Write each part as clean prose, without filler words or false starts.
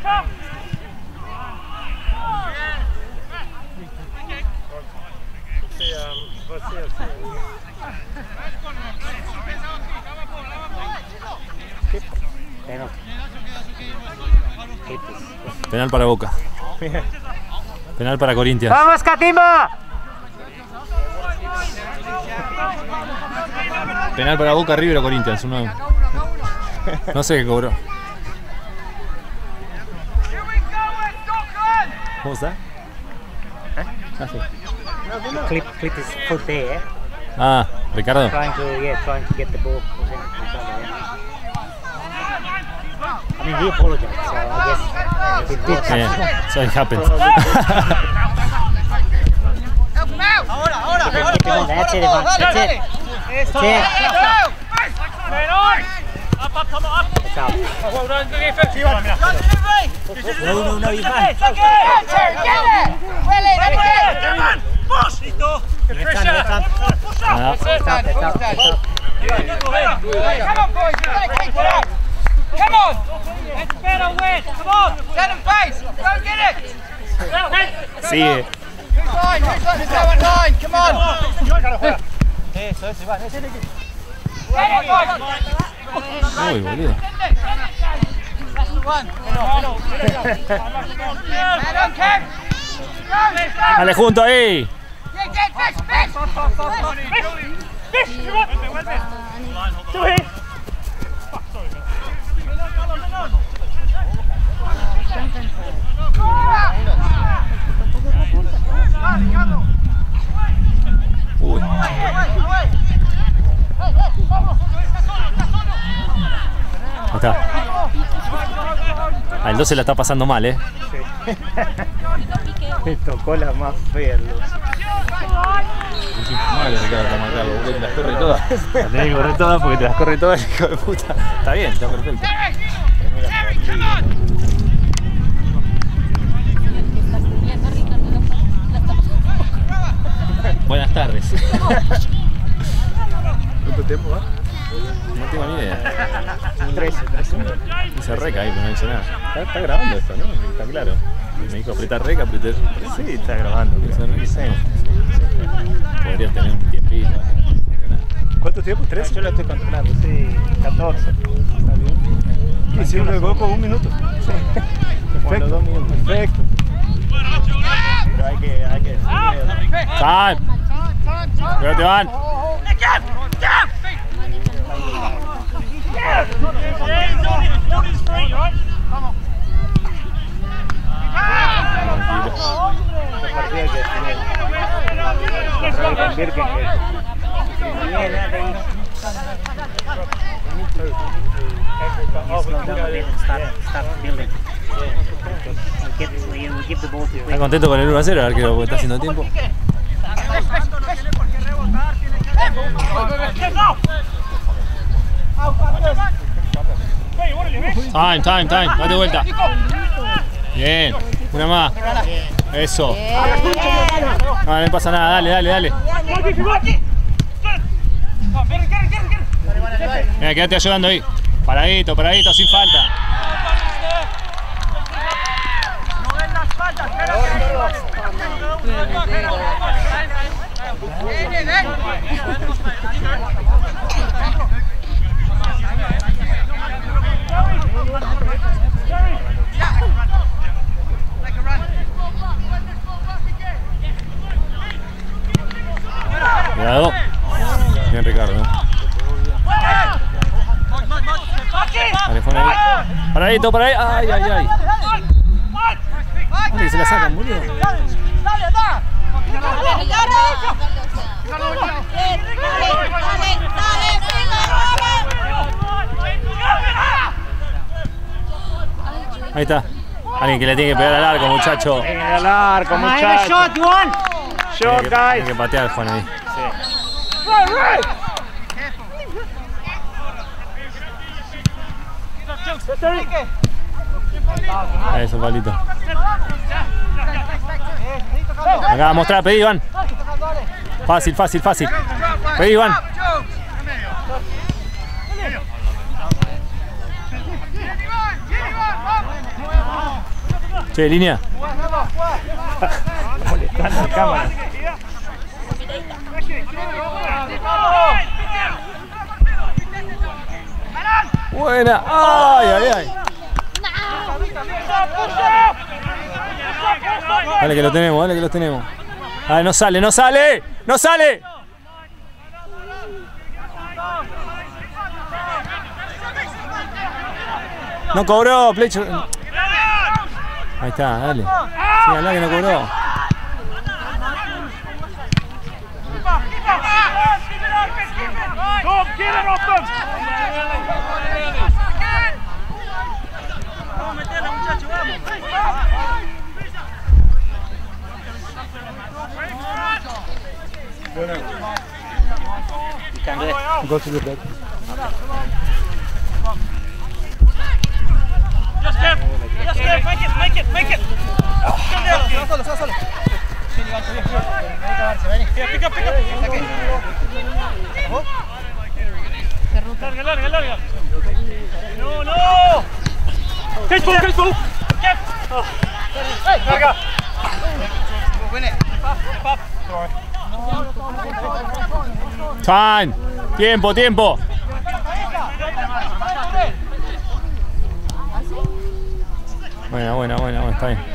Penal para Boca. Penal para Corinthians. ¡Vamos, Catimba! Penal para Boca, River o Corinthians. Uno... No sé qué cobró. ¿Cómo está? Clip his foot there. Ah, Ricardo. Trying to get the ball. I mean, he apologized, so I guess it did happen. Yeah, so it happens. Keep him on, that's it, Ivan. That's it. That's it. It's out. No, you can't. Come on! Let's better win! Come on! Set him face! Go get it! Sigue. Who's going line? Come on! Eso, Iván. Uy, boludo. Dale junto ahí. Uy. Ahí está. El 12 la está pasando mal, ¿eh? Sí. Me tocó la más fea, Luz. Vale, Ricardo, está marcado, porque te las corre todas. Las tenés que correr todas porque te las corre todas, hijo de puta. Está bien, está perfecto. Buenas tardes. ¿Cuánto tiempo va? No tengo ni idea. 13. Dice reca ahí, pero no dice nada. Está grabando esto, ¿no? Está claro. Me dijo apretar reca, apreté. Sí, está grabando. Podrías tener un tiempito. ¿Cuánto tiempo? ¿13? Yo lo estoy controlando, sí, 14. Está bien. Y si uno gol por un minuto. Sí. Perfecto. 2 minutos. Perfecto. Pero hay que ¡Time! ¡Pero te van! ¿Estás contento con el 1-0? A ver que está haciendo tiempo. Time, date vuelta. Bien, una más. Eso. No, no pasa nada, dale. Mira, quédate ayudando ahí. Paradito, sin falta. No ven las faltas, Cuidado. Bien, Ricardo. Alejón ahí. Paradito, por ahí. Ay. Dale, que se la sacan, boludo. Ahí está. Alguien que le tiene que pegar al arco, muchacho. al arco, muchachos. Shot, Juan. Shot, guys. Tiene que patear, Juan, ahí. Eso, Pablito. Acá, mostrar, pedí, Iván. Fácil. Pedí, Iván. Che, línea. Molestando al cámara. Buena. Ay, ay, ay. Dale que lo tenemos, dale que lo tenemos. Ay, no sale, no sale, no sale. No cobró, Plecho. Ahí está, dale. Sí, habla que no cobró. Go to the bed. Just Kev, make it. Solo. Pick up. Larga. No. Careful. Kev. Larga. Time. Tiempo. Buena, está bien.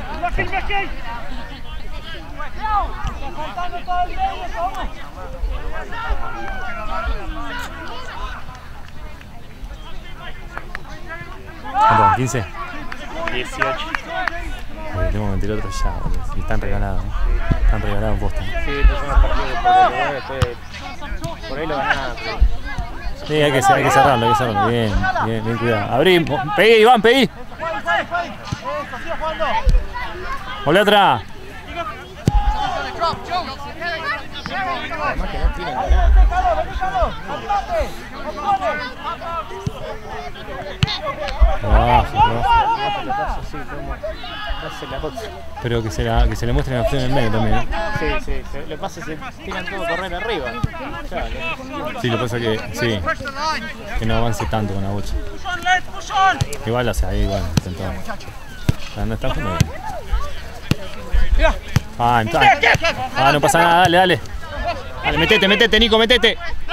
¿Cuánto? 15. 18. Tengo que meter otro ya, boludo. Y están regalados. Están regalados en posta. Sí, estos son los partidos por después. Por ahí lo ganás. Sí, hay que cerrarlo. Bien cuidado. Abrí, pegué, Iván, pegué. Volvé atrás. Además que no tienen nada. Pero que se le muestren opciones en el medio también, ¿eh? Sí. Lo que pasa es que tiran todo correr arriba. Sí, lo que pasa es que no avance tanto con la bocha. Igual lo hace ahí, igual. No está jugando bien. No pasa nada, dale. Dale, metete, Nico, metete.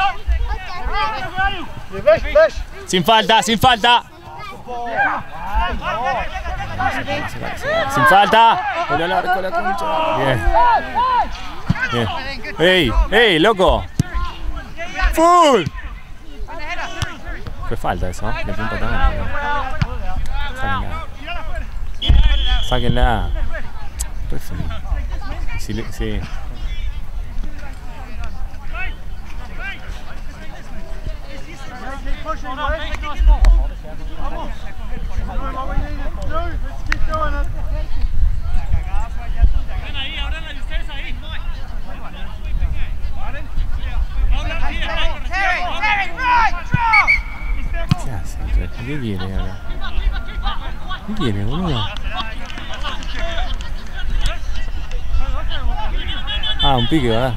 Sin falta. Sin falta. Volvió al arco la concha. Bien. ¡Ey, loco! ¡Full! Fue falta eso, ¿eh? Le punta también. Sáquenla. Sí. ¿Qué hace? ¿Qué quiere ahora? ¿Qué quiere, boludo? Un pique, ¿verdad?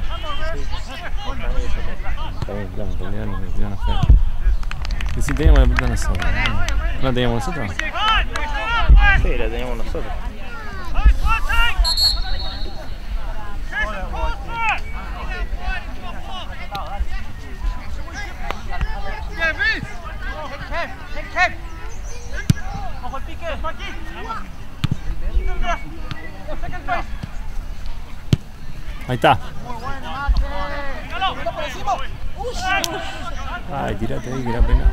Está bien, claro, en realidad nos metieron afuera. Y si teníamos la pelota nosotros, ¿no la teníamos nosotros? Sí, la teníamos nosotros. Ojo el pique, aquí. Ahí está. Ay, tirate ahí que era pena.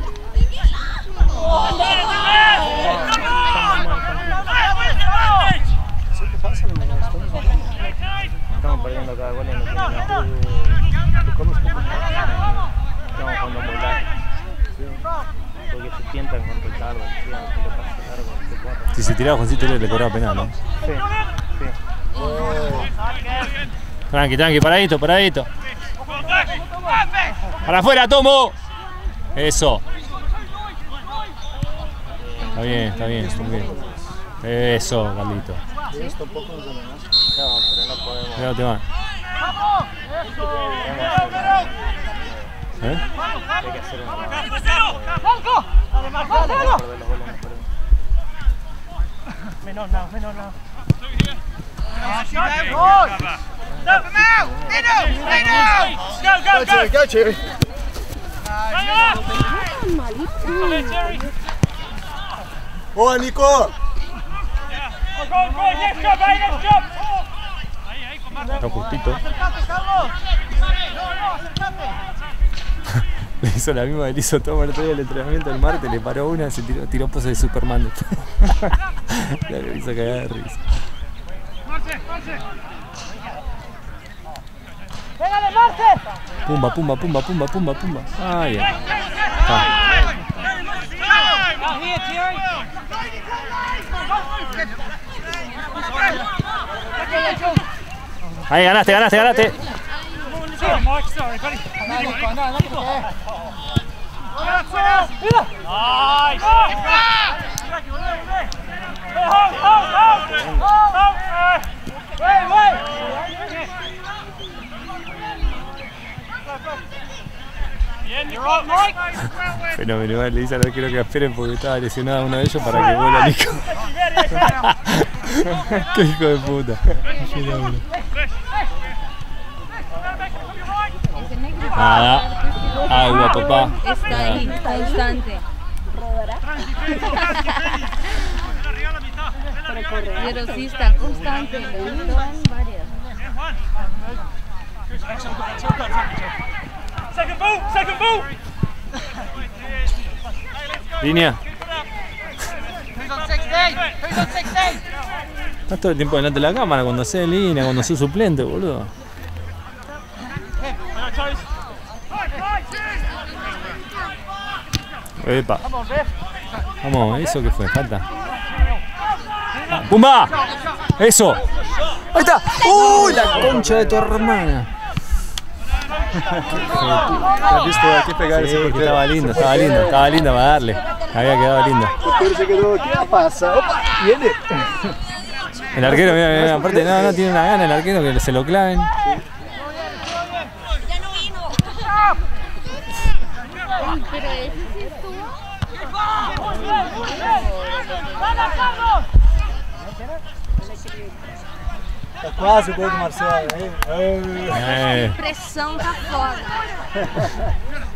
Estamos perdiendo cada gol en el final. Estamos jugando muy largo. Porque se tientan con Ricardo, que le pasa largo. Si se tiraba Juancito le cobraba penal, ¿no? Sí. Tranqui, paradito. Para afuera, Tomo. Eso. Está bien. Eso, Carlito. Esto poco no, pero no podemos. Cuidado, te van. Hay que hacer una. Menos no. Go, Cherry. Oh, Nico! Está justito. Le hizo la misma que le hizo todo el otro día el entrenamiento del martes, le paró una y se tiró pose de Superman. Le hizo cagar de risa. Pumba, pumba, pumba, pumba, pumba, pumba. Ah, bien. Ahí ganaste, ganaste, ganaste. Fenomenal, le dice al arquero que esperen porque estaba lesionado uno de ellos para que vuelva Nico. Qué hijo de puta. Nada. Agua, papá. Está ahí, constante. Pero sí está constante. Son varias. Second ball! Línea. Who's on 16? Who's on 16? Estás todo el tiempo delante de la cámara cuando haces línea, cuando sos suplente, boludo. Epa. Vamos, ¿eso qué fue? Falta. ¡Pumba! ¡Eso! ¡Ahí está! ¡Uy! La concha de tu hermana. ¿Has visto aquí pegar ese portero? Estaba lindo para darle. Había quedado lindo. El portero se quedó, ¿qué pasa? ¡Opa! ¡Viene! El arquero, mira, aparte no tiene una gana el arquero que se lo claven. Ya no vino. Pero ese sí estuvo. Tá quase o gol do Marcelo, hein? Pressão tá foda.